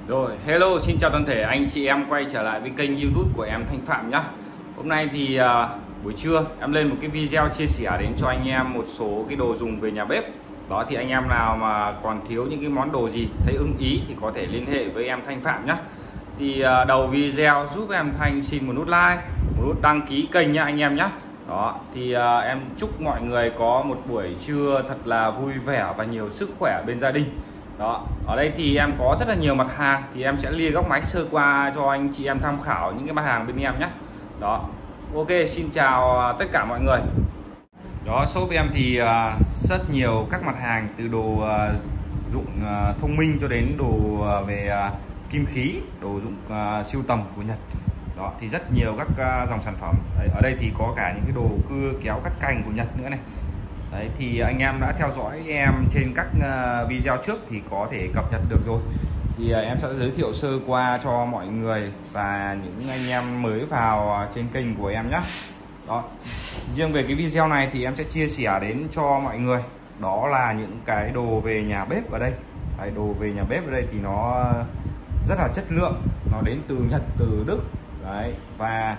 Rồi, hello, xin chào toàn thể anh chị em quay trở lại với kênh YouTube của em Thanh Phạm nhé. Hôm nay thì buổi trưa em lên một cái video chia sẻ đến cho anh em một số cái đồ dùng về nhà bếp. Đó thì anh em nào mà còn thiếu những cái món đồ gì thấy ưng ý thì có thể liên hệ với em Thanh Phạm nhé. Thì đầu video giúp em Thanh xin một nút like, một nút đăng ký kênh nha anh em nhé. Đó thì em chúc mọi người có một buổi trưa thật là vui vẻ và nhiều sức khỏe bên gia đình. Đó, ở đây thì em có rất là nhiều mặt hàng thì em sẽ lia góc máy sơ qua cho anh chị em tham khảo những cái mặt hàng bên em nhé. Đó, ok, xin chào tất cả mọi người. Đó, shop em thì rất nhiều các mặt hàng từ đồ dụng thông minh cho đến đồ về kim khí, đồ dụng sưu tầm của Nhật. Đó thì rất nhiều các dòng sản phẩm. Đấy, ở đây thì có cả những cái đồ cưa kéo cắt cành của Nhật nữa này. Đấy thì anh em đã theo dõi em trên các video trước thì có thể cập nhật được rồi. Thì em sẽ giới thiệu sơ qua cho mọi người và những anh em mới vào trên kênh của em nhé. Đó, riêng về cái video này thì em sẽ chia sẻ đến cho mọi người đó là những cái đồ về nhà bếp ở đây. Đấy, đồ về nhà bếp ở đây thì nó rất là chất lượng, nó đến từ Nhật, từ Đức. Đấy, và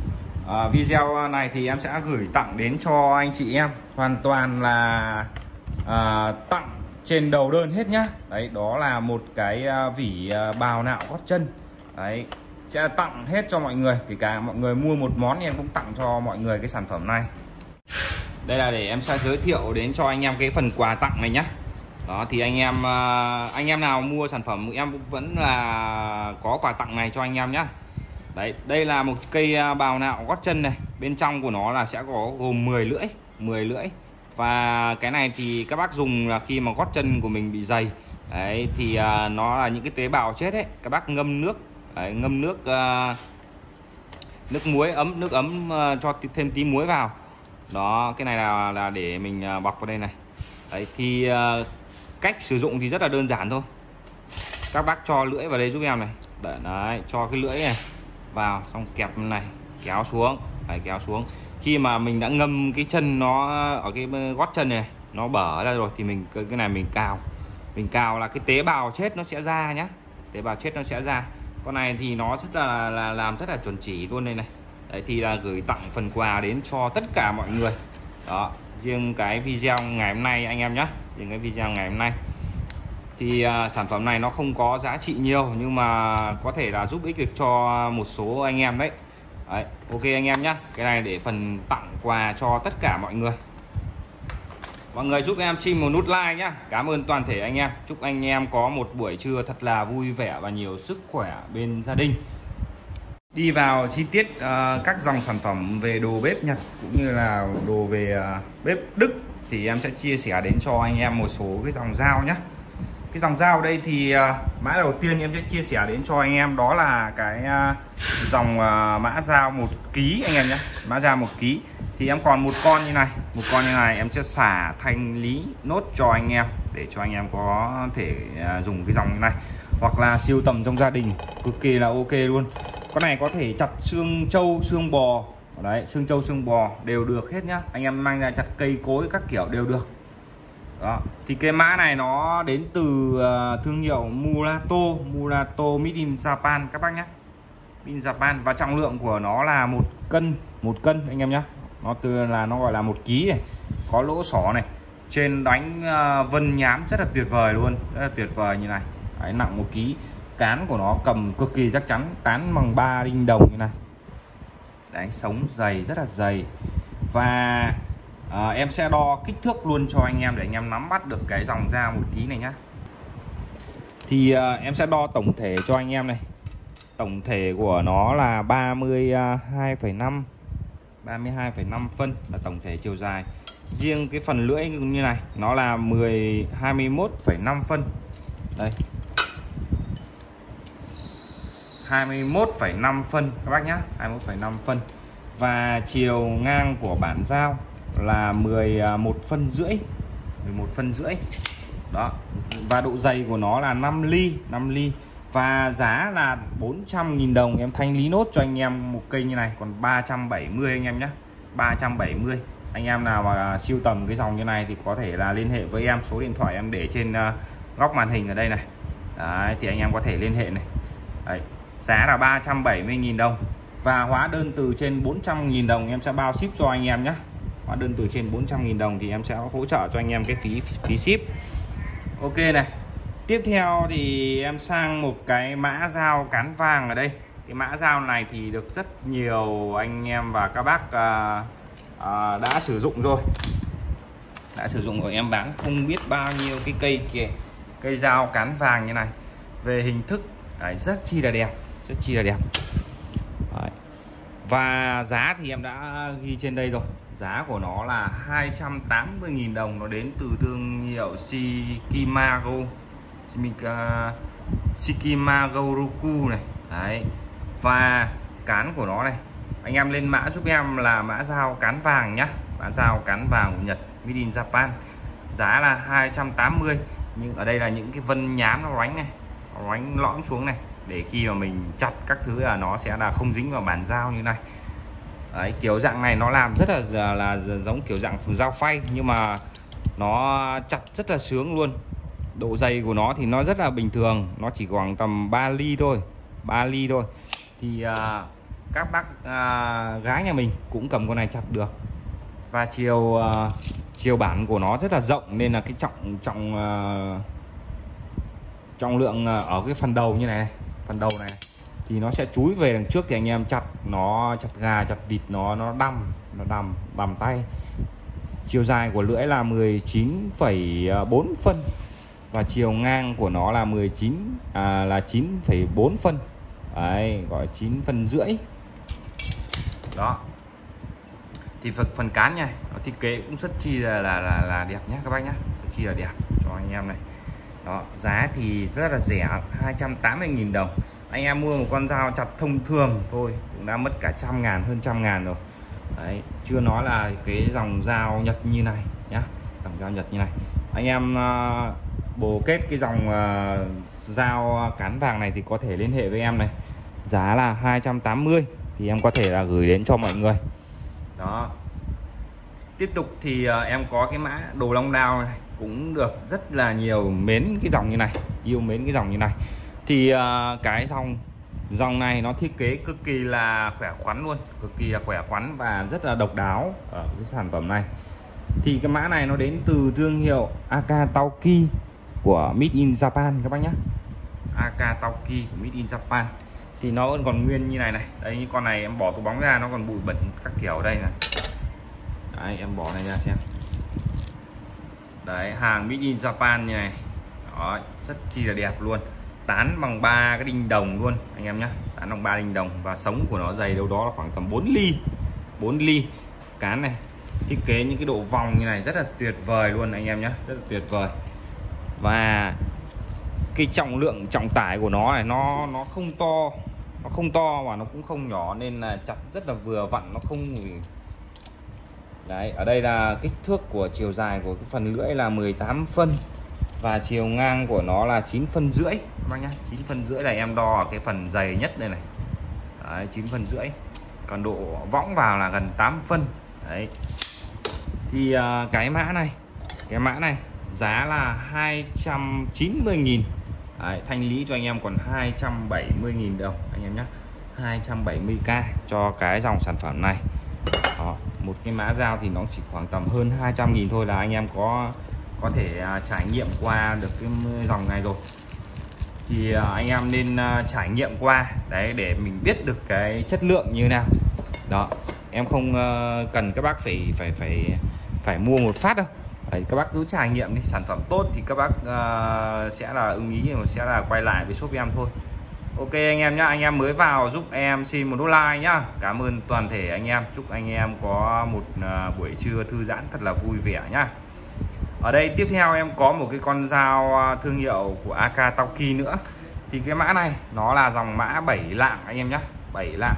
video này thì em sẽ gửi tặng đến cho anh chị em hoàn toàn là tặng trên đầu đơn hết nhá. Đấy, đó là một cái vỉ bào nạo gót chân. Đấy, sẽ tặng hết cho mọi người, kể cả mọi người mua một món thì em cũng tặng cho mọi người cái sản phẩm này. Đây là để em sẽ giới thiệu đến cho anh em cái phần quà tặng này nhá. Đó thì anh em nào mua sản phẩm em cũng vẫn là có quà tặng này cho anh em nhá. Đấy, đây là một cây bào nạo gót chân này, bên trong của nó là sẽ có gồm 10 lưỡi. Và cái này thì các bác dùng là khi mà gót chân của mình bị dày. Đấy thì nó là những cái tế bào chết ấy, các bác ngâm nước. Đấy, ngâm nước nước muối ấm, nước ấm cho thêm tí muối vào. Đó, cái này là để mình bọc vào đây này. Đấy thì cách sử dụng thì rất là đơn giản thôi. Các bác cho lưỡi vào đây giúp em này. Đấy, cho cái lưỡi này vào, xong kẹp này, kéo xuống. Đấy, kéo xuống. Khi mà mình đã ngâm cái chân nó ở cái gót chân này, nó bở ra rồi thì mình cái này mình cào là cái tế bào chết nó sẽ ra nhá. Tế bào chết nó sẽ ra. Con này thì nó rất là làm rất là chuẩn chỉ luôn đây này. Đấy thì là gửi tặng phần quà đến cho tất cả mọi người. Đó, riêng cái video ngày hôm nay anh em nhé, riêng cái video ngày hôm nay thì sản phẩm này nó không có giá trị nhiều nhưng mà có thể là giúp ích được cho một số anh em đấy. Đấy, ok anh em nhé, cái này để phần tặng quà cho tất cả mọi người. Mọi người giúp em xin một nút like nhá. Cảm ơn toàn thể anh em. Chúc anh em có một buổi trưa thật là vui vẻ và nhiều sức khỏe bên gia đình. Đi vào chi tiết các dòng sản phẩm về đồ bếp Nhật cũng như là đồ về bếp Đức thì em sẽ chia sẻ đến cho anh em một số cái dòng dao nhé. Cái dòng dao đây thì mã đầu tiên em sẽ chia sẻ đến cho anh em đó là cái dòng mã dao 1 kg anh em nhé. Mã dao 1 kg thì em còn một con như này em sẽ xả thanh lý nốt cho anh em để cho anh em có thể dùng cái dòng này hoặc là siêu tầm trong gia đình cực kỳ là ok luôn. Con này có thể chặt xương trâu, xương bò. Đấy, xương trâu, xương bò đều được hết nhá. Anh em mang ra chặt cây cối các kiểu đều được. Đó, thì cái mã này nó đến từ thương hiệu Murato made in Japan các bác nhé. In Japan và trọng lượng của nó là 1 cân anh em nhé. Nó gọi là 1 kg này. Có lỗ xỏ này. Trên đánh vân nhám rất là tuyệt vời luôn, rất là tuyệt vời như này. Đấy, nặng 1 kg. Cán của nó cầm cực kỳ chắc chắn, tán bằng 3 đinh đồng như này. Đấy, sống dày, rất là dày. Và em sẽ đo kích thước luôn cho anh em để anh em nắm bắt được cái dòng dao 1 kg này nhá. Thì em sẽ đo tổng thể cho anh em này. Tổng thể của nó là 32,5 phân là tổng thể chiều dài. Riêng cái phần lưỡi như này nó là 21,5 phân. Đây, 21,5 phân các bác nhá, 21,5 phân. Và chiều ngang của bản dao là 11 phân rưỡi. Đó. Và độ dày của nó là 5 ly. Và giá là 400.000 đồng. Em thanh lý nốt cho anh em một cây như này còn 370 anh em nhé. 370. Anh em nào mà siêu tầm cái dòng như này thì có thể là liên hệ với em, số điện thoại em để trên góc màn hình ở đây này. Đấy, thì anh em có thể liên hệ này. Đấy, giá là 370.000 đồng và hóa đơn từ trên 400.000 đồng em sẽ bao ship cho anh em nhé. Hóa đơn từ trên 400.000 đồng thì em sẽ hỗ trợ cho anh em cái phí ship. Ok này. Tiếp theo thì em sang một cái mã dao cán vàng ở đây. Cái mã dao này thì được rất nhiều anh em và các bác đã sử dụng rồi. Đã sử dụng rồi, em bán không biết bao nhiêu cái cây kìa, cây dao cán vàng như này. Về hình thức đấy, rất chi là đẹp, rất chi là đẹp. Đấy. Và giá thì em đã ghi trên đây rồi. Giá của nó là 280.000 đồng. Nó đến từ thương hiệu Shikimago Roku này. Đấy. Và cán của nó này, anh em lên mã giúp em là mã dao cán vàng nhá. Mã dao cán vàng của Nhật, made in Japan. Giá là 280. Nhưng ở đây là những cái vân nhám nó đánh này, nó đánh lõm xuống này, để khi mà mình chặt các thứ là nó sẽ là không dính vào bàn dao như này. Đấy, kiểu dạng này nó làm rất là giống kiểu dạng dao phay, nhưng mà nó chặt rất là sướng luôn. Độ dày của nó thì nó rất là bình thường, nó chỉ khoảng tầm 3 ly thôi, 3 ly thôi. Thì các bác gái nhà mình cũng cầm con này chặt được. Và chiều bản của nó rất là rộng, nên là cái trọng lượng ở cái phần đầu như này, phần đầu này thì nó sẽ chúi về đằng trước, thì anh em chặt nó, chặt gà chặt vịt nó đầm tay. Chiều dài của lưỡi là 19,4 phân và chiều ngang của nó là 9,4 phân. Đấy, gọi 9 phân rưỡi. Đó. Thì phần cán nha, nó thiết kế cũng rất chi là đẹp nhé các bác nhé, rất chi là đẹp cho anh em này. Đó, giá thì rất là rẻ, 280.000 đồng. Anh em mua một con dao chặt thông thường thôi cũng đã mất cả 100.000, hơn 100.000 rồi. Đấy, chưa nói là cái dòng dao Nhật như này nhá, dòng dao Nhật như này. Anh em bồ kết cái dòng dao cán vàng này thì có thể liên hệ với em này. Giá là 280 thì em có thể là gửi đến cho mọi người. Đó. Tiếp tục thì em có cái mã đồ long đao này, cũng được rất là nhiều mến cái dòng như này, yêu mến cái dòng như này. Thì cái dòng này nó thiết kế cực kỳ là khỏe khoắn luôn, cực kỳ là khỏe khoắn và rất là độc đáo ở cái sản phẩm này. Thì cái mã này nó đến từ thương hiệu Akatauki của Made in Japan các bác nhé. Akatauki của Made in Japan. Thì nó vẫn còn nguyên như này này. Đây, như con này em bỏ túi bóng ra nó còn bụi bẩn các kiểu ở đây này. Đấy, em bỏ này ra xem. Đấy, hàng Made in Japan như này. Đó, rất chi là đẹp luôn. Tán bằng 3 cái đinh đồng luôn anh em nhé. Tán bằng 3 đinh đồng và sống của nó dày đâu đó là khoảng tầm 4 ly. 4 ly. Cán này thiết kế những cái độ vòng như này rất là tuyệt vời luôn anh em nhé, rất là tuyệt vời. Và cái trọng lượng, trọng tải của nó này nó không to và nó cũng không nhỏ, nên là chặt rất là vừa vặn, nó không. Đấy, ở đây là kích thước của chiều dài của cái phần lưỡi là 18 phân và chiều ngang của nó là 9 phân rưỡi bác nhá. 9 phân rưỡi này em đo ở cái phần dày nhất đây này. Đấy, 9 phân rưỡi. Còn độ võng vào là gần 8 phân. Đấy. Thì cái mã này giá là 290.000. Đấy, thanh lý cho anh em còn 270.000 đồng anh em nhé. 270k cho cái dòng sản phẩm này. Đó, một cái mã dao thì nó chỉ khoảng tầm hơn 200.000 thôi là anh em có thể trải nghiệm qua được cái dòng này rồi. Thì anh em nên trải nghiệm qua đấy để mình biết được cái chất lượng như thế nào. Đó, em không cần các bác phải mua một phát đâu. Đấy, các bác cứ trải nghiệm đi, sản phẩm tốt thì các bác sẽ là ưng ý, sẽ là quay lại với shop em thôi. Ok anh em nhá, anh em mới vào giúp em xin một nút like nhá. Cảm ơn toàn thể anh em, chúc anh em có một buổi trưa thư giãn thật là vui vẻ nhá. Ở đây tiếp theo em có một cái con dao thương hiệu của Akatauki nữa. Thì cái mã này nó là dòng mã 7 lạng anh em nhé, 7 lạng.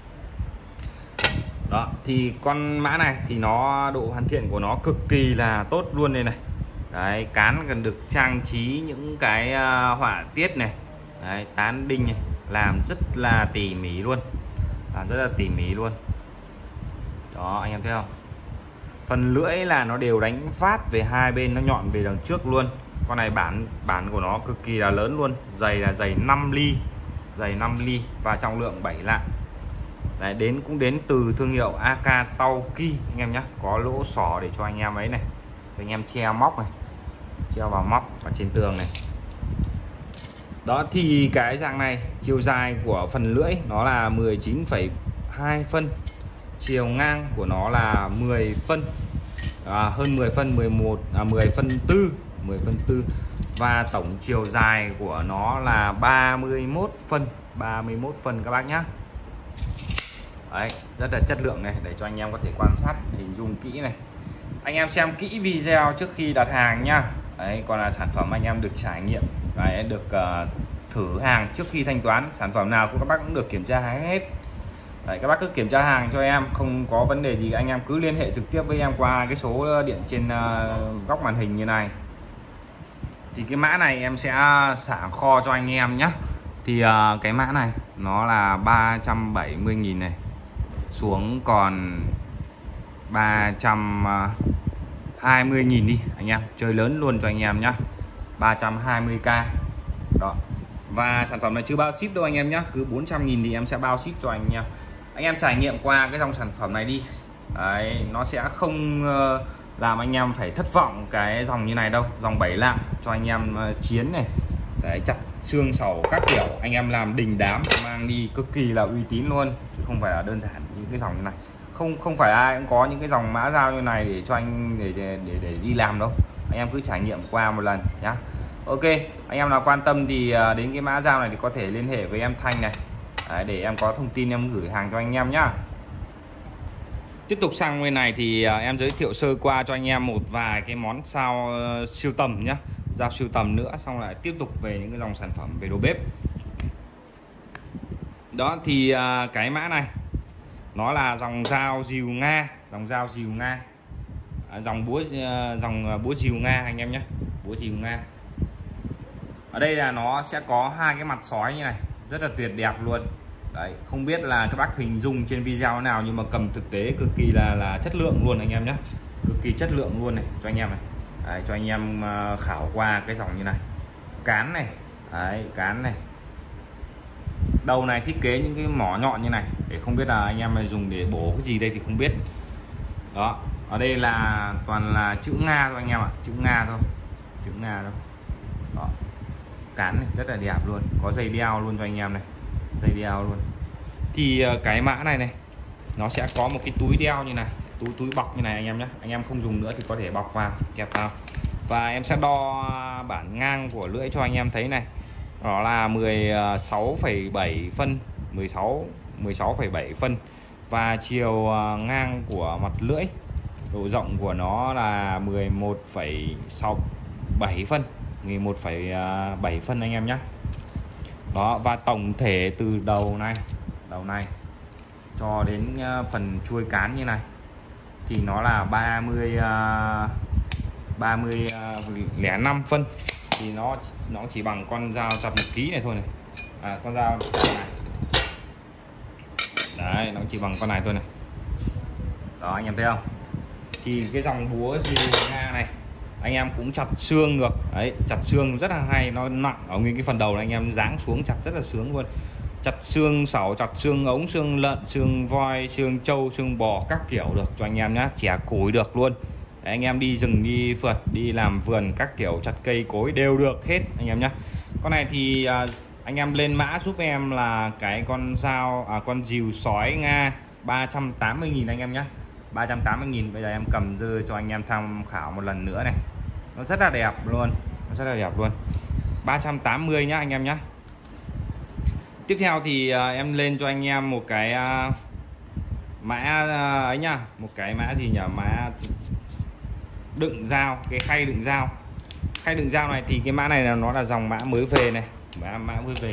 Đó, thì con mã này thì nó độ hoàn thiện của nó cực kỳ là tốt luôn đây này. Đấy, cán cần được trang trí những cái họa tiết này. Đấy, tán đinh này, làm rất là tỉ mỉ luôn. Làm rất là tỉ mỉ luôn. Đó, anh em thấy không? Phần lưỡi là nó đều đánh phát về hai bên, nó nhọn về đằng trước luôn. Con này bản của nó cực kỳ là lớn luôn, dày là dày 5 ly, dày 5 ly và trọng lượng 7 lạng. Đấy, cũng đến từ thương hiệu AK Tauki anh em nhé. Có lỗ xỏ để cho anh em ấy này, anh em treo móc này, treo vào móc ở trên tường này. Đó thì cái dạng này chiều dài của phần lưỡi nó là 19,2 phân, chiều ngang của nó là 10 phân, hơn 10 phân, 10 phân tư, 10 phân tư, và tổng chiều dài của nó là 31 phân các bác nhé. Đấy, rất là chất lượng này, để cho anh em có thể quan sát hình dung kỹ này. Anh em xem kỹ video trước khi đặt hàng nhá. Đấy, còn là sản phẩm anh em được trải nghiệm, đấy, được thử hàng trước khi thanh toán. Sản phẩm nào các bác cũng được kiểm tra hàng hết. Đấy, các bác cứ kiểm tra hàng cho em, không có vấn đề gì anh em cứ liên hệ trực tiếp với em qua cái số điện trên góc màn hình như này. Thì cái mã này em sẽ xả kho cho anh em nhé. Thì cái mã này nó là 370.000 này, xuống còn 320.000 đi anh em, chơi lớn luôn cho anh em nhé, 320k đó. Và sản phẩm này chưa bao ship đâu anh em nhé, cứ 400.000 thì em sẽ bao ship cho anh em. Anh em trải nghiệm qua cái dòng sản phẩm này đi. Đấy, nó sẽ không làm anh em phải thất vọng cái dòng như này đâu. Dòng 7 lạng cho anh em chiến này. Đấy, chặt xương sầu các kiểu, anh em làm đình đám mang đi cực kỳ là uy tín luôn, chứ không phải là đơn giản những cái dòng như này. Không phải ai cũng có những cái dòng mã dao như này để cho anh để đi làm đâu. Anh em cứ trải nghiệm qua một lần nhá. Ok, anh em nào quan tâm thì đến cái mã dao này thì có thể liên hệ với em Thanh này. Đấy, để em có thông tin em gửi hàng cho anh em nhá. Tiếp tục sang bên này thì em giới thiệu sơ qua cho anh em một vài cái món dao siêu tầm nhá, dao siêu tầm nữa, xong lại tiếp tục về những cái dòng sản phẩm về đồ bếp. Đó thì cái mã này nó là dòng dao dìu Nga, dòng dao dìu Nga, dòng búa dìu Nga anh em nhé, búa dìu Nga. Ở đây là nó sẽ có hai cái mặt sói như này, rất là tuyệt đẹp luôn. Đấy, không biết là các bác hình dung trên video nào, nhưng mà cầm thực tế cực kỳ là chất lượng luôn anh em nhé, cực kỳ chất lượng luôn này cho anh em này. Đấy, cho anh em khảo qua cái dòng như này, cán này, đấy, cán này, đầu này thiết kế những cái mỏ nhọn như này, để không biết là anh em này dùng để bổ cái gì đây thì không biết. Đó, ở đây là toàn là chữ Nga thôi anh em ạ, chữ Nga thôi, chữ Nga thôi. Đó, cán này rất là đẹp luôn, có dây đeo luôn cho anh em này, dây đeo luôn. Thì cái mã này này nó sẽ có một cái túi đeo như này, túi bọc như này anh em nhé. Anh em không dùng nữa thì có thể bọc vào, kẹp vào. Và em sẽ đo bản ngang của lưỡi cho anh em thấy này, đó là 16,7 phân, 16,7 phân. Và chiều ngang của mặt lưỡi, độ rộng của nó là 11,7 phân, 11,7 phân anh em nhé. Đó, và tổng thể từ đầu này cho đến phần chuôi cán như này thì nó là 30,05 phân. Thì nó chỉ bằng con dao chặt 1 kg này thôi này, con dao này. Đấy, nó chỉ bằng con này thôi này. Đó anh em thấy không? Thì cái dòng búa dìu Nga này anh em cũng chặt xương được. Đấy, chặt xương rất là hay, nó nặng ở nguyên cái phần đầu này, anh em giáng xuống chặt rất là sướng luôn. Chặt xương sẩu, chặt xương ống, xương lợn, xương voi, xương trâu, xương bò các kiểu được cho anh em nhá, chẻ củi được luôn. Đấy, anh em đi rừng, đi phượt, đi làm vườn các kiểu, chặt cây cối đều được hết anh em nhá. Con này thì anh em lên mã giúp em là cái con dao con dìu sói Nga 380.000 anh em nhé, 380.000. Bây giờ em cầm dơ cho anh em tham khảo một lần nữa này, nó rất là đẹp luôn, nó rất là đẹp luôn, 380 nhá anh em nhé. Tiếp theo thì em lên cho anh em một cái mã ấy nhá, một cái mã gì nhỉ, mã đựng dao, cái khay đựng dao. Khay đựng dao này thì cái mã này là nó là dòng mã mới về này, mã mới về.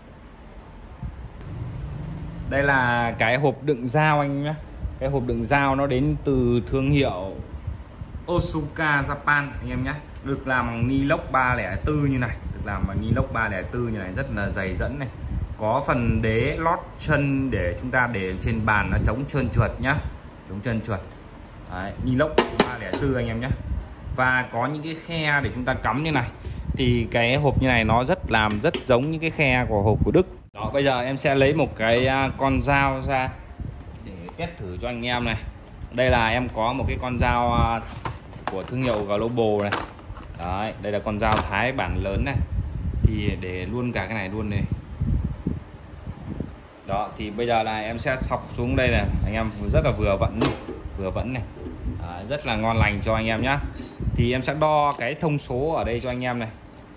Đây là cái hộp đựng dao anh nhé. Cái hộp đựng dao nó đến từ thương hiệu Osuka Japan anh em nhé, được làm bằng ni lốc 304 như này, được làm bằng ni lốc 304 như này, rất là dày dẫn này. Có phần đế lót chân để chúng ta để trên bàn nó chống trơn trượt nhá, chống trơn trượt. Đấy, ni lốc 304 anh em nhé. và có những cái khe để chúng ta cắm như này. Thì cái hộp như này nó làm rất giống những cái khe của hộp của Đức. Đó, bây giờ em sẽ lấy một cái con dao ra để test thử cho anh em này. Đây là em có một cái con dao của thương hiệu Global này. Đấy, đây là con dao thái bản lớn này. Thì để luôn cả cái này luôn này. Đó, thì bây giờ là em sẽ xọc xuống đây này, anh em rất là vừa vặn này. Đấy, rất là ngon lành cho anh em nhá. Thì em sẽ đo cái thông số ở đây cho anh em này.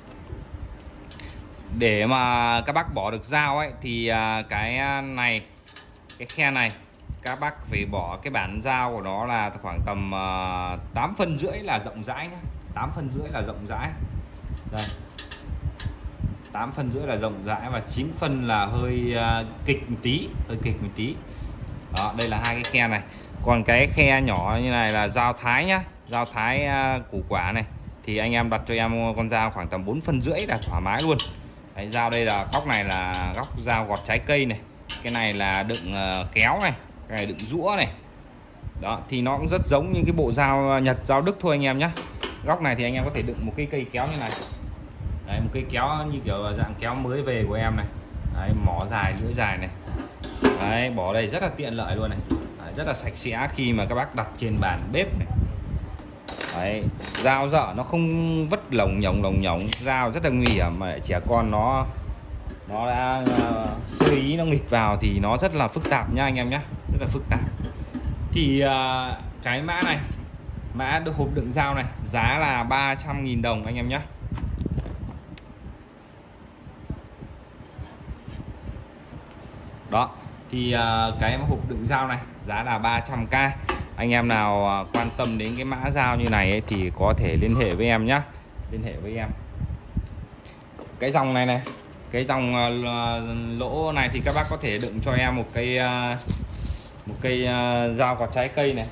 Để mà các bác bỏ được dao ấy thì cái này, cái khe này các bác phải bỏ cái bản dao của nó là khoảng tầm 8,5 phân là rộng rãi nhé. 8,5 phân là rộng rãi. Đây, 8,5 phân là rộng rãi và 9 phân là hơi kịch một tí, Đó, đây là hai cái khe này. Còn cái khe nhỏ như này là dao thái nhá, dao thái củ quả này. Thì anh em đặt cho em con dao khoảng tầm 4,5 phân là thoải mái luôn. Đấy, dao đây là góc này là góc dao gọt trái cây này. Cái này là đựng kéo này, cái này đựng rũa này. Đó, thì nó cũng rất giống như cái bộ dao Nhật, dao Đức thôi anh em nhé. Góc này thì anh em có thể đựng một cái cây kéo như này. Đấy, một cây kéo như kiểu dạng kéo mới về của em này. Đấy, mỏ dài, lưỡi dài này. Đấy, bỏ đây rất là tiện lợi luôn này. Đấy, rất là sạch sẽ khi mà các bác đặt trên bàn bếp này. Đấy, dao dở nó không vất lồng nhồng, dao rất là nguy hiểm mà trẻ con nó đã sơ ý nó nghịch vào thì nó rất là phức tạp nha anh em nhé, rất là phức tạp. Thì cái mã này, mã được hộp đựng dao này giá là 300.000 đồng anh em nhé. Đó, thì cái hộp đựng dao này giá là 300k. Anh em nào quan tâm đến cái mã dao như này ấy, thì có thể liên hệ với em nhé, liên hệ với em. Cái dòng này, cái dòng lỗ này thì các bác có thể đựng cho em một cây dao gọt trái cây này.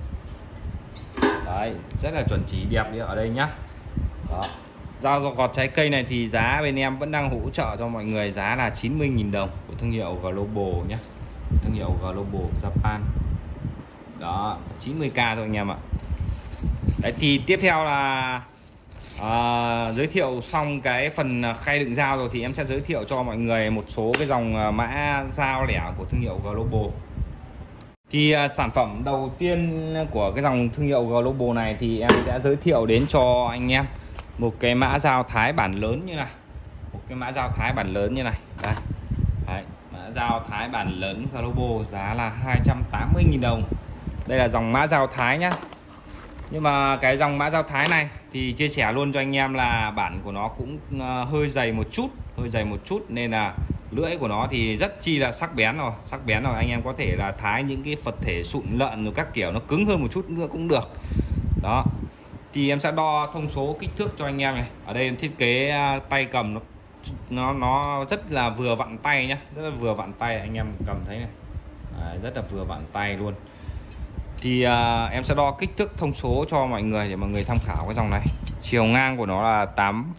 Đấy, rất là chuẩn chỉ đẹp ở đây nhá. Đó, dao gọt trái cây này thì giá bên em vẫn đang hỗ trợ cho mọi người, giá là 90.000 đồng của thương hiệu Global nhé, thương hiệu Global Japan. Đó, 90k thôi anh em ạ. Đấy, thì tiếp theo là giới thiệu xong cái phần khay đựng dao rồi thì em sẽ giới thiệu cho mọi người một số cái dòng mã dao lẻ của thương hiệu Global. Thì sản phẩm đầu tiên của cái dòng thương hiệu Global này thì em sẽ giới thiệu đến cho anh em một cái mã dao thái bản lớn như này, một cái mã dao thái bản lớn như này. Đây, đấy, mã dao thái bản lớn Global giá là 280.000 đồng. Đây là dòng mã dao thái nhá. Nhưng mà cái dòng mã dao thái này thì chia sẻ luôn cho anh em là bản của nó cũng hơi dày một chút, nên là lưỡi của nó thì rất chi là sắc bén rồi, anh em có thể là thái những cái vật thể sụn lợn rồi các kiểu nó cứng hơn một chút nữa cũng được. Đó, thì em sẽ đo thông số kích thước cho anh em này. Ở đây thiết kế tay cầm nó rất là vừa vặn tay nhá, rất là vừa vặn tay, anh em cầm thấy này. Đấy, rất là vừa vặn tay luôn. Thì em sẽ đo kích thước thông số cho mọi người để mọi người tham khảo cái dòng này. Chiều ngang của nó là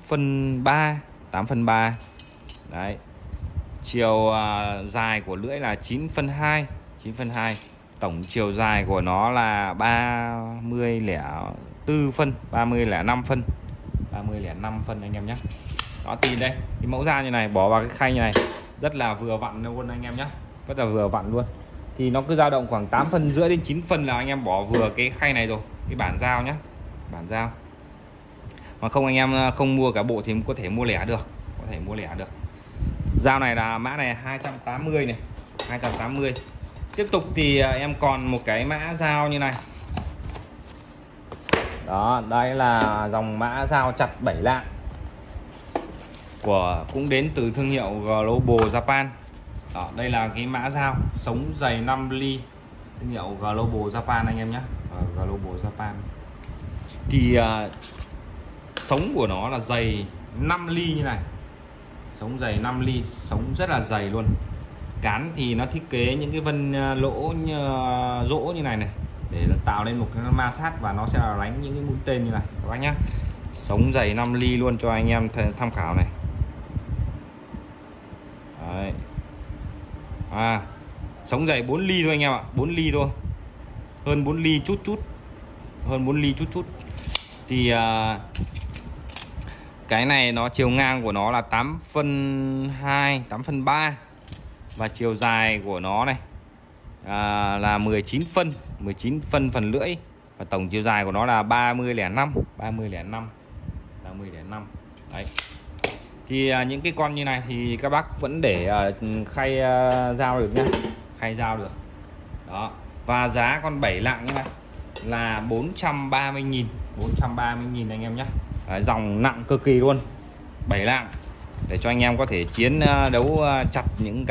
8,3. Đấy. Chiều dài của lưỡi là 9,2. Tổng chiều dài của nó là 30,4 phân, 30,5 phân. 30,5 phân anh em nhé. Đó, thì đây, cái mẫu dao như này bỏ vào cái khay như này rất là vừa vặn luôn anh em nhé. Rất là vừa vặn luôn. Thì nó cứ dao động khoảng 8,5 phân đến 9 phân là anh em bỏ vừa cái khay này rồi, cái bản dao nhá, bản dao. Mà không anh em không mua cả bộ thì có thể mua lẻ được, Dao này là mã này 280 này, 280. Tiếp tục thì em còn một cái mã dao như này. Đó, đây là dòng mã dao chặt 7 lạng cũng đến từ thương hiệu Global Japan. Đó, đây là cái mã dao sống dày 5 ly thương hiệu Global Japan anh em nhé, Global Japan. Thì sống của nó là dày 5 ly như này, sống dày 5 ly, sống rất là dày luôn. Cán thì nó thiết kế những cái vân lỗ rỗ như này để tạo nên một cái ma sát và nó sẽ đánh những cái mũi tên như này các bác nhá. Sống dày 5 ly luôn cho anh em tham khảo này. Đấy. Sống dày 4 ly thôi anh em ạ, 4 ly thôi, hơn 4 ly chút chút. Thì cái này nó chiều ngang của nó là 8/2, 8/3 và chiều dài của nó này là 19 phân phần lưỡi, và tổng chiều dài của nó là 30,05 đấy. Thì những cái con như này thì các bác vẫn để khay dao được nhá, khay dao được đó. Và giá con 7 lạng như này là 430.000, 430.000 anh em nhé. Dòng nặng cực kỳ luôn, 7 lạng, để cho anh em có thể chiến đấu chặt những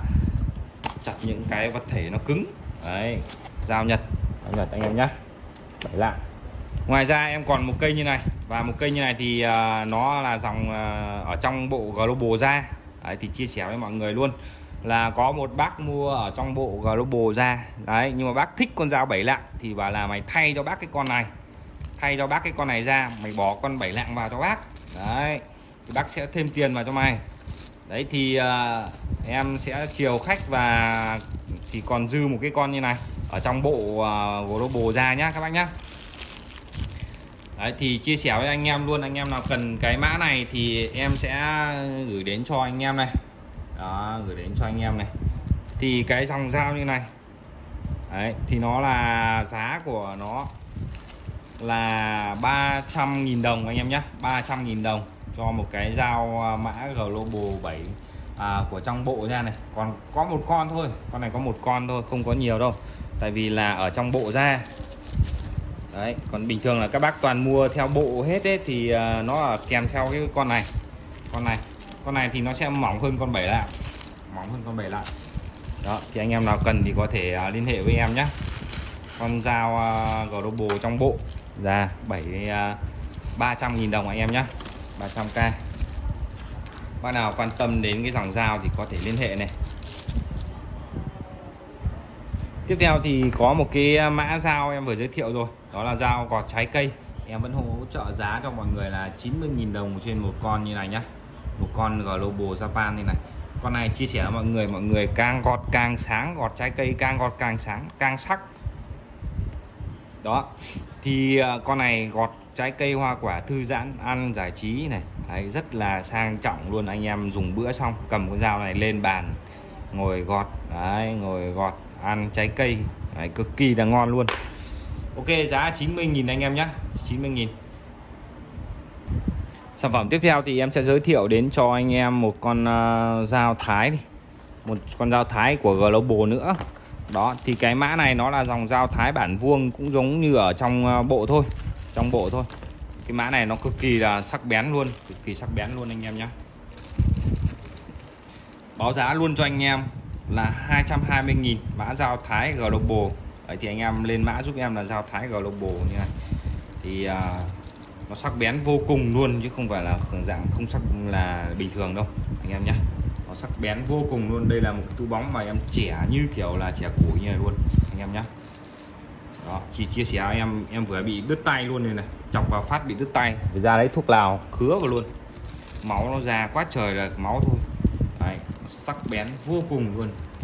cái vật thể nó cứng đấy. Dao Nhật anh em nhé, 7 lạng. Ngoài ra em còn một cây như này, và một cây như này thì nó là dòng ở trong bộ Global ra đấy, thì chia sẻ với mọi người luôn là có một bác mua ở trong bộ Global ra đấy, nhưng mà bác thích con dao 7 lạng thì bảo là mày thay cho bác cái con này, thay cho bác cái con này ra, mày bỏ con 7 lạng vào cho bác đấy, thì bác sẽ thêm tiền vào cho mày đấy. Thì em sẽ chiều khách và chỉ còn dư một cái con như này ở trong bộ Global ra nhá các bác nhá. Đấy, thì chia sẻ với anh em luôn, anh em nào cần cái mã này thì em sẽ gửi đến cho anh em này đó, gửi đến cho anh em này. Thì cái dòng dao như này đấy, thì nó là giá của nó là 300.000 đồng anh em nhé, 300.000 đồng cho một cái dao mã Global 7 của trong bộ ra này. Còn có một con thôi, con này có một con thôi, không có nhiều đâu, tại vì là ở trong bộ ra đấy. Còn bình thường là các bác toàn mua theo bộ hết ấy, thì nó là kèm theo cái con này, con này thì nó sẽ mỏng hơn con 7 lạng, mỏng hơn con 7 lạng đó. Thì anh em nào cần thì có thể liên hệ với em nhé. Con dao Global trong bộ ra 300.000 đồng anh em nhé, 300k. Bác nào quan tâm đến cái dòng dao thì có thể liên hệ này. Tiếp theo thì có một cái mã dao em vừa giới thiệu rồi, đó là dao gọt trái cây. Em vẫn hỗ trợ giá cho mọi người là 90.000 đồng trên một con như này nhá, một con Global Japan như này. Con này chia sẻ với mọi người càng gọt càng sáng, gọt trái cây càng gọt càng sáng, càng sắc đó. Thì con này gọt trái cây hoa quả thư giãn ăn giải trí này đấy, rất là sang trọng luôn. Anh em dùng bữa xong cầm con dao này lên bàn ngồi gọt đấy, ngồi gọt ăn trái cây đấy, cực kỳ là ngon luôn. Ok, giá 90.000 anh em nhé, 90.000. Sản phẩm tiếp theo thì em sẽ giới thiệu đến cho anh em một con dao Thái đi. Một con dao Thái của Global nữa đó. Thì cái mã này nó là dòng dao Thái bản vuông, cũng giống như ở trong bộ thôi, trong bộ thôi. Cái mã này nó cực kỳ là sắc bén luôn, cực kỳ sắc bén luôn anh em nhé. Báo giá luôn cho anh em là 220.000 mã dao Thái Global. Đấy, thì anh em lên mã giúp em là dao Thái Global như này. Thì nó sắc bén vô cùng luôn, chứ không phải là dạng không sắc là bình thường đâu anh em nhé. Nó sắc bén vô cùng luôn. Đây là một cái túi bóng mà em chẻ như kiểu là chẻ củi như này luôn anh em nhé. Đó, chỉ chia sẻ em vừa bị đứt tay luôn này này, chọc vào phát bị đứt tay, phải ra lấy thuốc lào khứa vào luôn, máu nó ra quá trời là máu thôi. Đấy, sắc bén vô cùng luôn.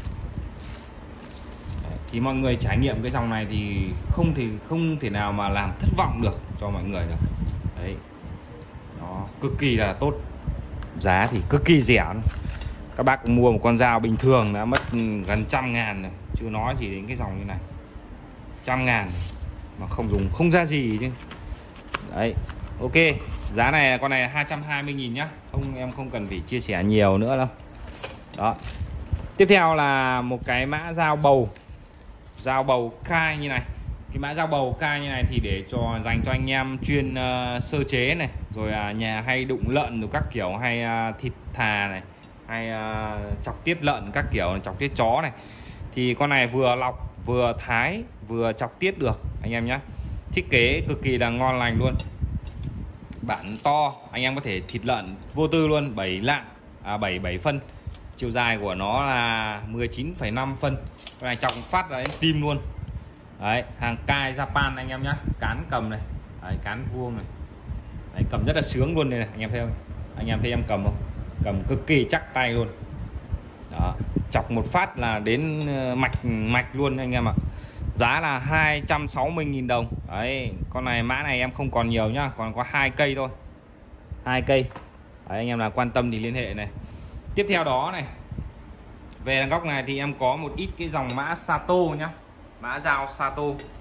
Đấy, thì mọi người trải nghiệm cái dòng này thì không thể nào mà làm thất vọng được cho mọi người được. Đấy, nó cực kỳ là tốt, giá thì cực kỳ rẻ. Các bác mua một con dao bình thường đã mất gần 100.000 rồi, chưa nói gì đến cái dòng như này, 100.000 mà không dùng không ra gì chứ. Đấy, ok, giá này con này 220.000 nhá, em không cần phải chia sẻ nhiều nữa đâu. Đó, tiếp theo là một cái mã dao bầu Kai như này. Cái mã dao bầu Kai như này thì để dành cho anh em chuyên sơ chế này, rồi nhà hay đụng lợn rồi các kiểu, hay thịt thà này, hay chọc tiết lợn các kiểu, chọc tiết chó này. Thì con này vừa lọc vừa thái vừa chọc tiết được anh em nhé. Thiết kế cực kỳ là ngon lành luôn, bản to, anh em có thể thịt lợn vô tư luôn, 7 lạng 7 phân. Chiều dài của nó là 19,5 phân. Con này trọng phát là đến tim luôn. Đấy, hàng Kai Japan anh em nhé. Cán cầm này, đấy, cán vuông này. Đấy, cầm rất là sướng luôn này, anh em thấy không? Anh em thấy em cầm không? Cầm cực kỳ chắc tay luôn. Đó, chọc một phát là đến mạch luôn anh em ạ. Giá là 260.000 đồng. Đấy, con này mã này em không còn nhiều nhá, còn có 2 cây thôi. 2 cây. Đấy, anh em nào quan tâm thì liên hệ này. Tiếp theo đó này, về đằng góc này thì em có một ít cái dòng mã Sato nhá. Mã dao Sato.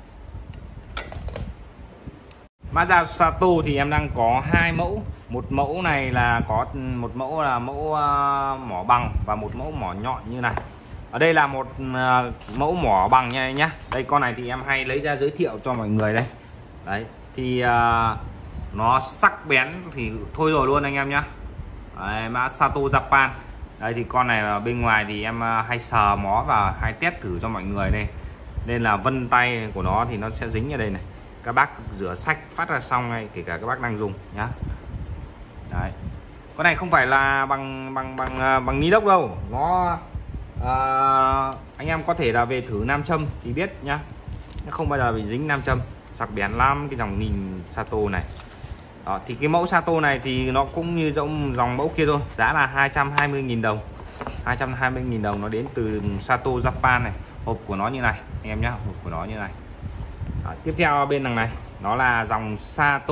Mã dao Sato thì em đang có 2 mẫu. Một mẫu này là có một mẫu là mẫu mỏ bằng và một mẫu mỏ nhọn như này. Ở đây là một mẫu mỏ bằng nha anh nhá. Đây con này thì em hay lấy ra giới thiệu cho mọi người đây. Đấy, thì nó sắc bén thì thôi rồi luôn anh em nhá. Đấy, mã Sato Japan. Đây thì con này bên ngoài thì em hay sờ mó và hay test thử cho mọi người đây. Nên là vân tay của nó thì nó sẽ dính ở đây này. Các bác rửa sạch phát ra xong này, kể cả các bác đang dùng nhá. Đấy. Con này không phải là bằng ni lốc đâu. Nó anh em có thể là về thử nam châm thì biết nhá. Nó không bao giờ bị dính nam châm. Sắc bén lắm cái dòng nhìn Sato này. Đó, thì cái mẫu Sato này thì nó cũng như dòng mẫu kia thôi. Giá là 220.000 đồng. 220.000 đồng, nó đến từ Sato Japan này. Hộp của nó như này anh em nhá, hộp của nó như này. Đó, tiếp theo bên đằng này nó là dòng Sato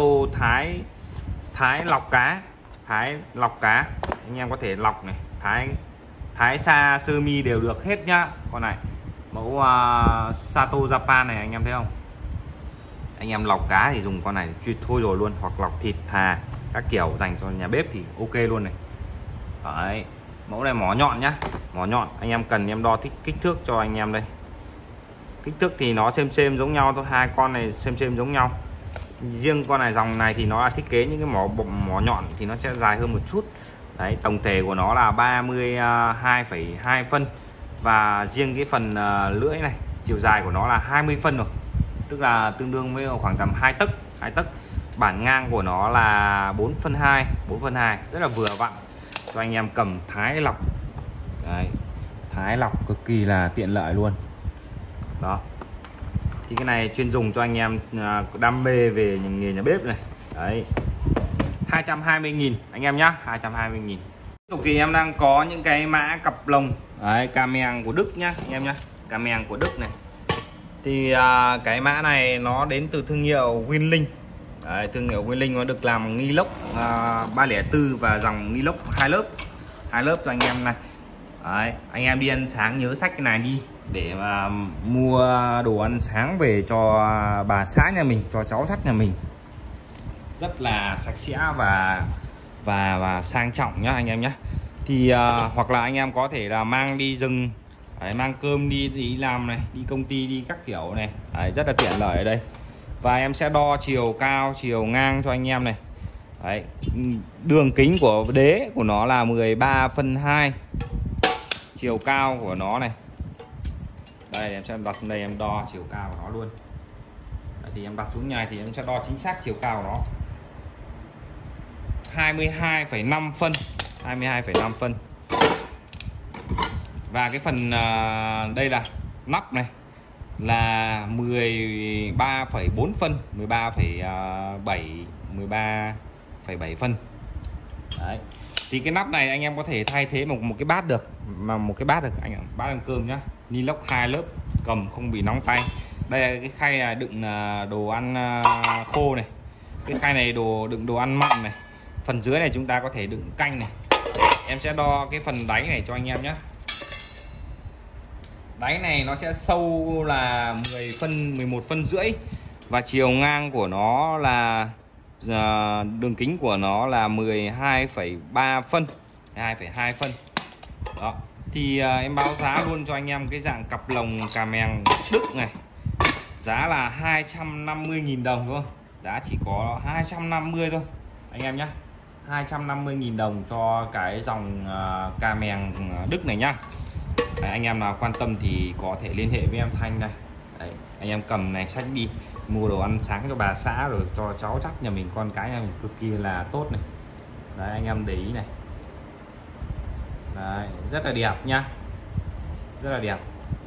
Thái lọc cá. Thái lọc cá, anh em có thể lọc này, thái sa sơ mi đều được hết nhá. Con này mẫu Sato Japan này anh em thấy không? Anh em lọc cá thì dùng con này chuyên thôi rồi luôn, hoặc lọc thịt thà các kiểu dành cho nhà bếp thì ok luôn này. Đấy, mẫu này mỏ nhọn nhá, mỏ nhọn. Anh em cần em đo kích thước cho anh em đây. Kích thước thì nó xem giống nhau thôi, hai con này xem giống nhau. Riêng con này dòng này thì nó là thiết kế những cái mỏ nhọn thì nó sẽ dài hơn một chút. Đấy, tổng thể của nó là 32,2 phân. Và riêng cái phần lưỡi này, chiều dài của nó là 20 phân rồi. Tức là tương đương với khoảng tầm 2 tấc. Bản ngang của nó là 4 phân 2, rất là vừa vặn cho anh em cầm thái lọc. Đấy, thái lọc cực kỳ là tiện lợi luôn. Đó. Thì cái này chuyên dùng cho anh em đam mê về nghề nhà bếp này. Đấy. 220.000 anh em nhá, 220.000. Tiếp tục thì em đang có những cái mã cặp lồng. Đấy, Cameng của Đức nhá anh em nhá. Cameng của Đức này. Thì cái mã này nó đến từ thương hiệu Winlink. Đấy, thương hiệu Winlink nó được làm ni lốc 304 và dòng ni lốc hai lớp cho anh em này. Đấy, anh em đi ăn sáng nhớ xách cái này đi để mà mua đồ ăn sáng về cho bà xã nhà mình, cho cháu dắt nhà mình. Rất là sạch sẽ và sang trọng nhá anh em nhé. Thì hoặc là anh em có thể là mang đi rừng. Đấy, mang cơm đi làm này, đi công ty đi các kiểu này. Đấy, rất là tiện lợi ở đây. Và em sẽ đo chiều cao, chiều ngang cho anh em này. Đấy, đường kính của đế của nó là 13 phân 2. Chiều cao của nó này. Đây em sẽ đặt đây, em đo chiều cao của nó luôn. Đấy, thì em đặt xuống nhà thì em sẽ đo chính xác chiều cao của nó. 22,5 phân. 22,5 phân. Và cái phần đây là nắp này là 13,4 phân, 13,7 phân. Đấy. Thì cái nắp này anh em có thể thay thế một cái bát được, mà một cái bát được anh ạ, bát ăn cơm nhá. Ni lốc 2 lớp, cầm không bị nóng tay. Đây là cái khay là đựng đồ ăn khô này. Cái khay này đựng đồ ăn mặn này. Phần dưới này chúng ta có thể đựng canh này. Em sẽ đo cái phần đáy này cho anh em nhé. Đáy này nó sẽ sâu là 10 phân, 11 phân rưỡi. Và chiều ngang của nó là đường kính của nó là 12,3 phân, 2,2 phân. Đó. Thì em báo giá luôn cho anh em cái dạng cặp lồng Cameng Đức này. Giá là 250.000 đồng thôi. Giá chỉ có 250 thôi anh em nhé. 250.000 đồng cho cái dòng Cameng Đức này nhá. Đấy, anh em nào quan tâm thì có thể liên hệ với em Thanh đây. Đấy, anh em cầm này sách đi mua đồ ăn sáng cho bà xã rồi cho cháu chắc nhà mình, con cái nhà mình cực kỳ là tốt này. Đấy, anh em để ý này. Đấy, rất là đẹp nhá, rất là đẹp.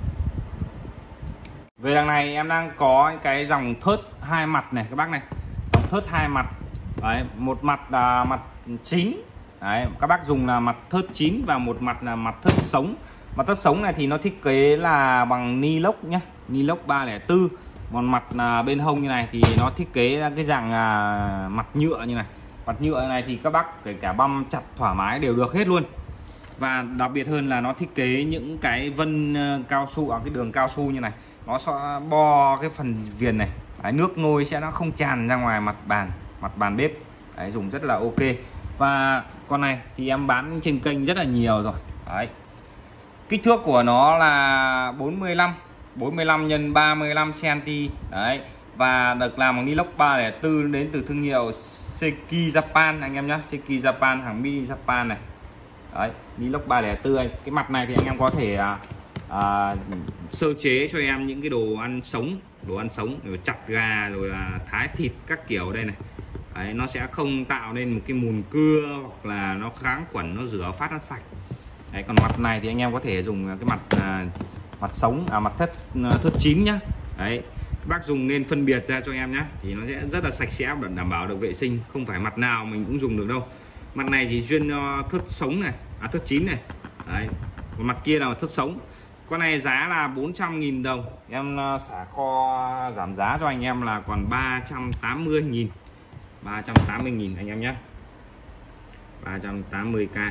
Về đằng này em đang có cái dòng thớt hai mặt này các bác này, dòng thớt hai mặt. Đấy, một mặt là mặt chín. Đấy, các bác dùng là mặt thớt chín và một mặt là mặt thớt sống. Mặt tất sống này thì nó thiết kế là bằng ni lốc nhá, ni lốc 304. Còn mặt bên hông như này thì nó thiết kế ra cái dạng mặt nhựa như này. Mặt nhựa này thì các bác kể cả băm chặt thoải mái đều được hết luôn. Và đặc biệt hơn là nó thiết kế những cái vân cao su, cái đường cao su như này, nó sẽ bo cái phần viền này. Đấy, nước nôi sẽ nó không tràn ra ngoài mặt bàn bếp. Đấy, dùng rất là ok. Và con này thì em bán trên kênh rất là nhiều rồi. Đấy, kích thước của nó là 45 x 35 cm. Đấy, và được làm bằng inox 304 đến từ thương hiệu Seki Japan anh em nhé. Seki Japan, hàng made in Japan này. Đấy, inox 304. Cái mặt này thì anh em có thể sơ chế cho em những cái đồ ăn sống, rồi chặt gà, rồi là thái thịt các kiểu đây này. Đấy, nó sẽ không tạo nên một cái mùn cưa, hoặc là nó kháng khuẩn, nó rửa phát nó sạch. Đấy, còn mặt này thì anh em có thể dùng cái mặt sống, mặt thớt chín nhá. Đấy, các bác dùng nên phân biệt ra cho em nhé, thì nó sẽ rất là sạch sẽ và đảm bảo được vệ sinh. Không phải mặt nào mình cũng dùng được đâu. Mặt này thì chuyên thớt sống này, thớt chín này. Đấy, còn mặt kia là thớt sống. Con này giá là 400.000 đồng. Em xả kho giảm giá cho anh em là còn 380.000. 380.000 anh em nhé. 380k,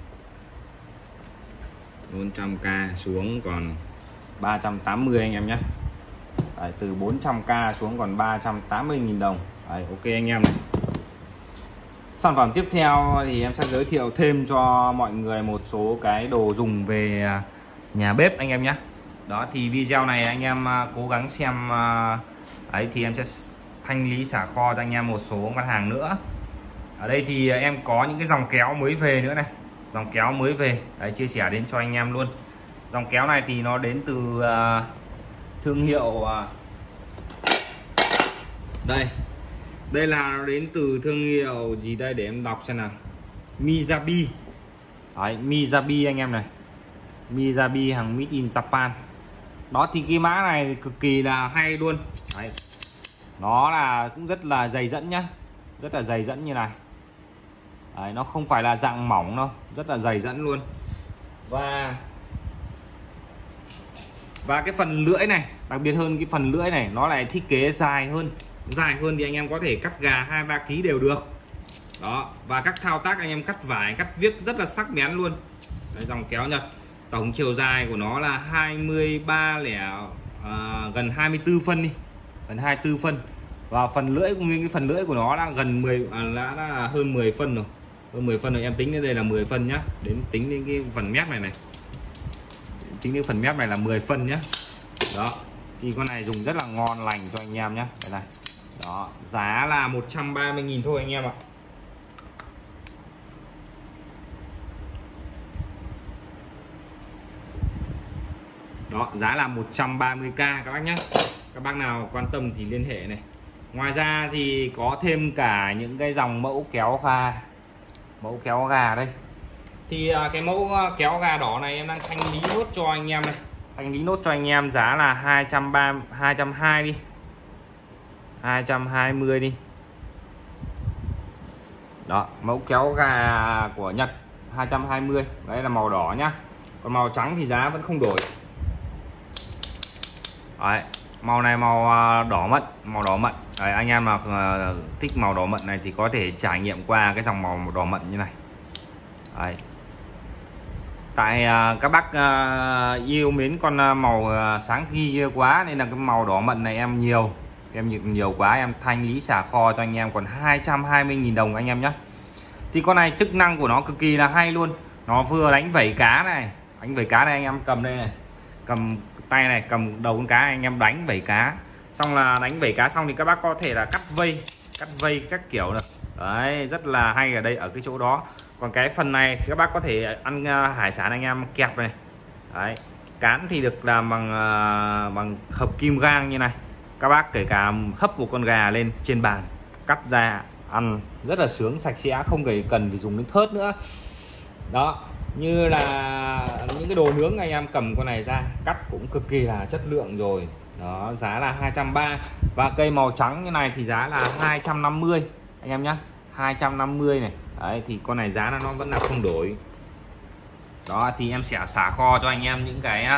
400k xuống còn 380 anh em nhé. Đấy, từ 400k xuống còn 380.000 đồng. Đấy, ok anh em này. Sản phẩm tiếp theo thì em sẽ giới thiệu thêm cho mọi người một số cái đồ dùng về nhà bếp anh em nhé. Đó, thì video này anh em cố gắng xem. Ấy thì em sẽ thanh lý xả kho cho anh em một số mặt hàng nữa. Ở đây thì em có những cái dòng kéo mới về nữa này, dòng kéo mới về. Đấy, chia sẻ đến cho anh em luôn. Dòng kéo này thì nó đến từ thương hiệu đây là nó đến từ thương hiệu gì đây để em đọc xem nào. Miyabi. Đấy, Miyabi anh em này. Miyabi, hàng made in Japan. Đó, thì cái mã này cực kỳ là hay luôn. Đấy, nó là cũng rất là dày dẫn nhá, rất là dày dẫn như này. Đấy, nó không phải là dạng mỏng đâu, rất là dày dẫn luôn. Và cái phần lưỡi này, đặc biệt hơn cái phần lưỡi này, nó lại thiết kế dài hơn thì anh em có thể cắt gà 2-3 kg đều được. Đó, và các thao tác anh em cắt vải, cắt viết rất là sắc bén luôn. Đấy, dòng kéo Nhật. Tổng chiều dài của nó là 23 gần 24 phân đi, gần 24 phân. Và phần lưỡi cũng như cái phần lưỡi của nó là gần 10 là hơn 10 phân rồi. Hơn 10 phân rồi, em tính đến đây là 10 phân nhá. Tính đến cái phần mép này này. Tính đến phần mép này là 10 phân nhá. Đó. Thì con này dùng rất là ngon lành cho anh em nhá. Đây này. Đó, giá là 130.000 thôi anh em ạ. Đó, giá là 130k các bác nhé. Các bác nào quan tâm thì liên hệ này. Ngoài ra thì có thêm cả những cái dòng mẫu kéo gà. Mẫu kéo gà đây. Thì cái mẫu kéo gà đỏ này em đang thanh lý nốt cho anh em này. Thanh lý nốt cho anh em giá là 220 đi. 220 đi. Đó, mẫu kéo gà của Nhật 220. Đấy là màu đỏ nhá. Còn màu trắng thì giá vẫn không đổi. Đấy, màu này màu đỏ mận, Đấy, anh em mà thích màu đỏ mận này thì có thể trải nghiệm qua cái dòng màu đỏ mận như này. Đấy. Tại các bác yêu mến con màu sáng kia quá nên là cái màu đỏ mận này em nhiều quá, em thanh lý xả kho cho anh em còn 220.000 đồng anh em nhé. Thì con này chức năng của nó cực kỳ là hay luôn. Nó vừa đánh vẩy cá này, anh em cầm đây này, cầm tay này, cầm đầu con cá anh em đánh vẩy cá. Xong là đánh vẩy cá xong thì các bác có thể là cắt vây các kiểu được. Đấy, rất là hay ở đây ở cái chỗ đó. Còn cái phần này các bác có thể ăn hải sản anh em kẹp này. Đấy, cán thì được làm bằng hợp kim gang như này. Các bác kể cả hấp một con gà lên trên bàn, cắt ra ăn rất là sướng, sạch sẽ, không cần phải dùng đến thớt nữa. Đó, như là những cái đồ nướng anh em cầm con này ra cắt cũng cực kỳ là chất lượng rồi. Đó, giá là 230. Và cây màu trắng như này thì giá là 250 anh em nhé, 250 này. Đấy, thì con này giá nó vẫn là không đổi. Đó thì em sẽ xả kho cho anh em những cái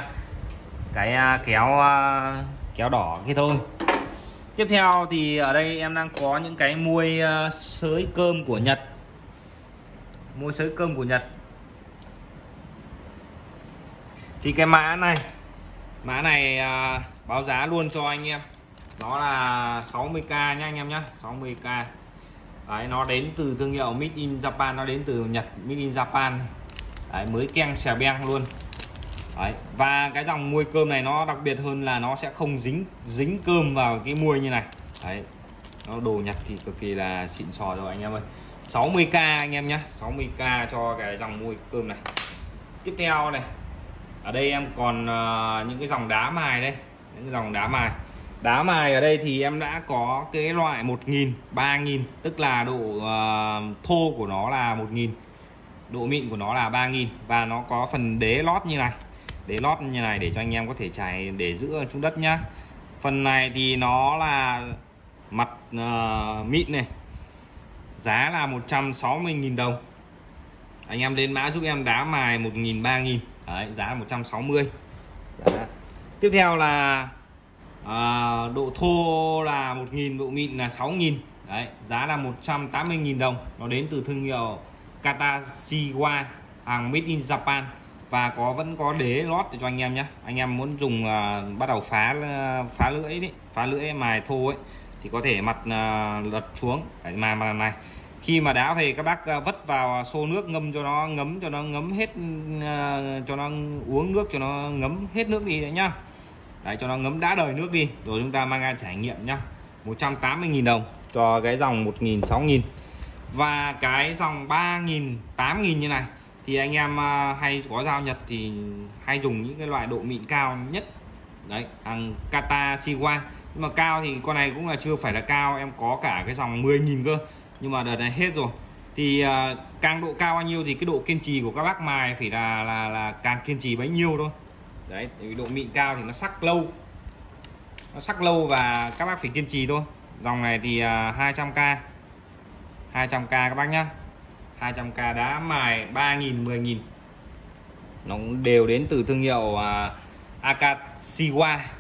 kéo đỏ kia thôi. Tiếp theo thì ở đây em đang có những cái muôi sới cơm của Nhật. Muôi sới cơm của Nhật. Thì cái mã này báo giá luôn cho anh em. Nó là 60k nha anh em nhé, 60k. Đấy, nó đến từ thương hiệu Made in Japan, nó đến từ Nhật, Made in Japan. Đấy, mới keng xè beng luôn. Đấy, và cái dòng muôi cơm này nó đặc biệt hơn là nó sẽ không dính cơm vào cái muôi như này. Đấy, nó đồ Nhật thì cực kỳ là xịn sò rồi anh em ơi. 60k anh em nhé, 60k cho cái dòng muôi cơm này. Tiếp theo này, ở đây em còn những cái dòng đá mài đây, những cái dòng đá mài ở đây thì em đã có cái loại 1000, 3000, tức là độ thô của nó là 1000, độ mịn của nó là 3000, và nó có phần đế lót như này, đế lót như này để cho anh em có thể trải để giữ xuống đất nhá. Phần này thì nó là mặt mịn này, giá là 160.000 đồng. Anh em lên mã giúp em đá mài 1000, 3000. Đấy, giá là 160. Đấy. Tiếp theo là độ thô là 1000, độ mịn là 6000. Đấy, giá là 180.000 đồng. Nó đến từ thương hiệu Katashiwa, hàng Made in Japan, và vẫn có đế lót để cho anh em nhé. Anh em muốn dùng bắt đầu phá lưỡi đấy, phá lưỡi mài thô ấy thì có thể mặt lật xuống cái mài này. Khi mà đá về các bác vất vào xô nước ngâm cho nó ngấm hết, cho nó uống nước cho nó ngấm hết nước đi đấy nhá. Đấy, cho nó ngấm đã đời nước đi rồi chúng ta mang ra trải nghiệm nhá. 180.000 đồng cho cái dòng 1000, 6000. Và cái dòng 3000, 8000 như này thì anh em hay có dao Nhật thì hay dùng những cái loại độ mịn cao nhất. Đấy, hàng Katashiwa. Nhưng mà cao thì con này cũng là chưa phải là cao, em có cả cái dòng 10.000 cơ. Nhưng mà đợt này hết rồi. Thì càng độ cao bao nhiêu thì cái độ kiên trì của các bác mài phải là càng kiên trì bấy nhiêu thôi. Đấy, độ mịn cao thì nó sắc lâu. Nó sắc lâu và các bác phải kiên trì thôi. Dòng này thì 200k. 200k các bác nhá. 200k đá mài 3000, 10.000. Nó cũng đều đến từ thương hiệu Akashiwa.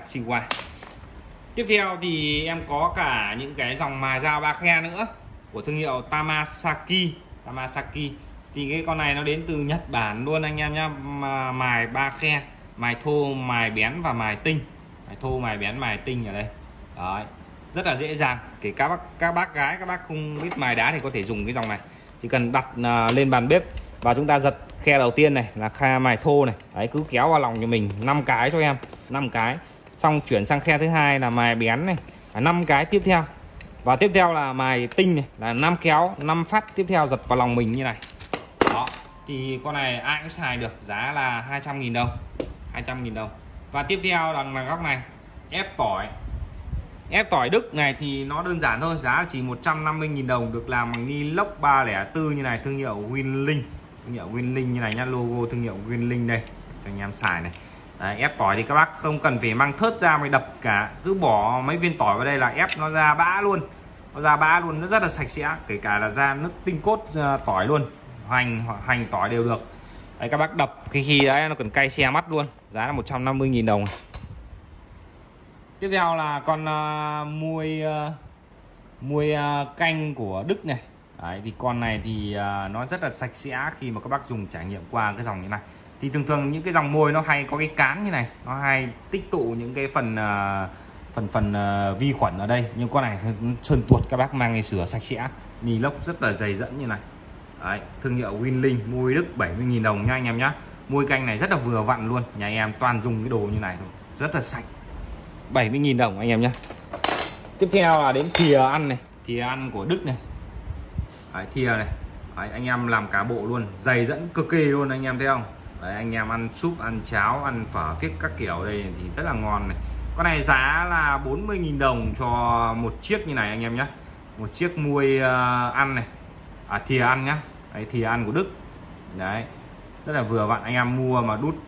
Tiếp theo thì em có cả những cái dòng mài dao 3 khe nữa của thương hiệu Tamashaki. Thì cái con này nó đến từ Nhật Bản luôn anh em nhá. Mài 3 khe, mài thô, mài bén và mài tinh. Mài thô, mài bén, mài tinh ở đây. Đấy, rất là dễ dàng. Kể các bác gái, các bác không biết mài đá thì có thể dùng cái dòng này. Chỉ cần đặt lên bàn bếp và chúng ta giật khe đầu tiên này là khe mài thô này. Đấy, cứ kéo vào lòng cho mình 5 cái cho em, 5 cái. Xong chuyển sang khe thứ hai là mài bén này, 5 cái tiếp theo. Và tiếp theo là mài tinh này, là 5 kéo, 5 phát tiếp theo giật vào lòng mình như này. Đó, thì con này ai cũng xài được, giá là 200.000 đồng. 200.000 đồng. Và tiếp theo là góc này, ép tỏi. Ép tỏi Đức này thì nó đơn giản thôi, giá chỉ 150.000 đồng, được làm bằng ni lốc 304 như này, thương hiệu Winling. Thương hiệu Winling như này nhá, logo thương hiệu Winling đây cho anh em xài này. Đấy, ép tỏi thì các bác không cần phải mang thớt ra mới đập cả, cứ bỏ mấy viên tỏi vào đây là ép nó ra bã luôn. Nó ra bã luôn, nó rất là sạch sẽ, kể cả là ra nước tinh cốt tỏi luôn, hành tỏi đều được. Đấy, các bác đập khi đấy nó còn cay xe mắt luôn, giá là 150.000 đồng. Tiếp theo là con muôi canh của Đức này. Đấy, thì con này thì nó rất là sạch sẽ khi mà các bác dùng trải nghiệm qua cái dòng như này. Thì thường những cái dòng môi nó hay có cái cán như này, nó hay tích tụ những cái phần vi khuẩn ở đây. Nhưng con này sơn tuột, các bác mang đi sửa sạch sẽ, ni lốc rất là dày dẫn như này. Đấy, thương hiệu Winling, muôi Đức 70.000 đồng nha anh em nhá. Muôi canh này rất là vừa vặn luôn, nhà em toàn dùng cái đồ như này thôi, rất là sạch. 70.000 đồng anh em nhé. Tiếp theo là đến thìa ăn này, thìa ăn của Đức này. Đấy, thìa này. Đấy, anh em làm cả bộ luôn, dày dẫn cực kỳ luôn anh em thấy không. Đấy, anh em ăn súp, ăn cháo, ăn phở phiếc các kiểu đây thì rất là ngon này. Con này giá là 40.000 đồng cho một chiếc như này anh em nhé. Một chiếc muôi ăn này, thìa ăn nhá. Đấy, thìa ăn của Đức. Đấy, rất là vừa vặn, anh em mua mà đút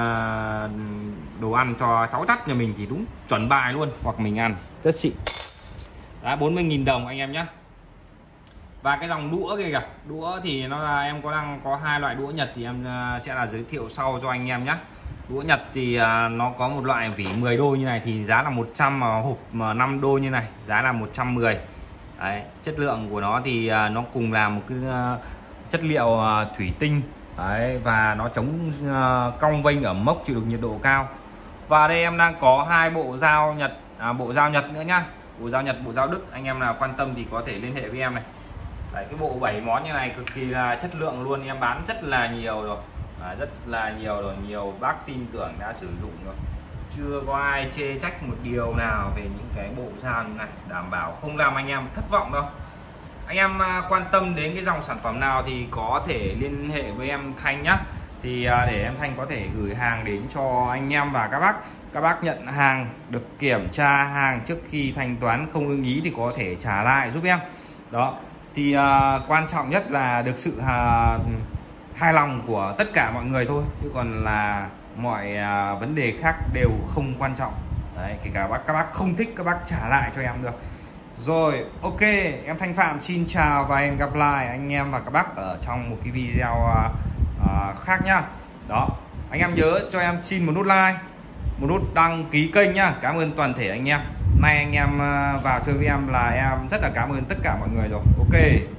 đồ ăn cho cháu chắt nhà mình thì đúng chuẩn bài luôn, hoặc mình ăn rất xịn. Đã 40.000 đồng anh em nhé. Và cái dòng đũa kìa kìa, đũa thì nó là em đang có hai loại đũa Nhật thì em sẽ là giới thiệu sau cho anh em nhé. Đũa Nhật thì nó có một loại vỉ 10 đôi như này thì giá là 100, mà hộp 5 đôi như này giá là 110. Đấy, chất lượng của nó thì nó cùng là một cái chất liệu thủy tinh. Đấy, và nó chống cong vênh ở mốc chịu được nhiệt độ cao. Và đây em đang có hai bộ dao Nhật, bộ dao Nhật nữa nhá. Bộ dao Nhật, bộ dao Đức, anh em nào quan tâm thì có thể liên hệ với em này. Đấy, cái bộ 7 món như này cực kỳ là chất lượng luôn, em bán rất là nhiều rồi. Rất là nhiều rồi, nhiều bác tin tưởng đã sử dụng rồi, chưa có ai chê trách một điều nào về những cái bộ dao như này, đảm bảo không làm anh em thất vọng đâu. Anh em quan tâm đến cái dòng sản phẩm nào thì có thể liên hệ với em Thanh nhá, thì để em Thanh có thể gửi hàng đến cho anh em và các bác nhận hàng, được kiểm tra hàng trước khi thanh toán, không ưng ý thì có thể trả lại giúp em. Đó thì quan trọng nhất là được sự hài lòng của tất cả mọi người thôi, chứ còn là mọi vấn đề khác đều không quan trọng. Đấy, kể cả các bác không thích các bác trả lại cho em được. Rồi, ok, em Thanh Phạm xin chào và hẹn gặp lại anh em và các bác ở trong một cái video khác nhá. Đó, anh em nhớ cho em xin một nút like, một nút đăng ký kênh nhá. Cảm ơn toàn thể anh em. Nay anh em vào chơi với em là em rất là cảm ơn tất cả mọi người rồi. Ok.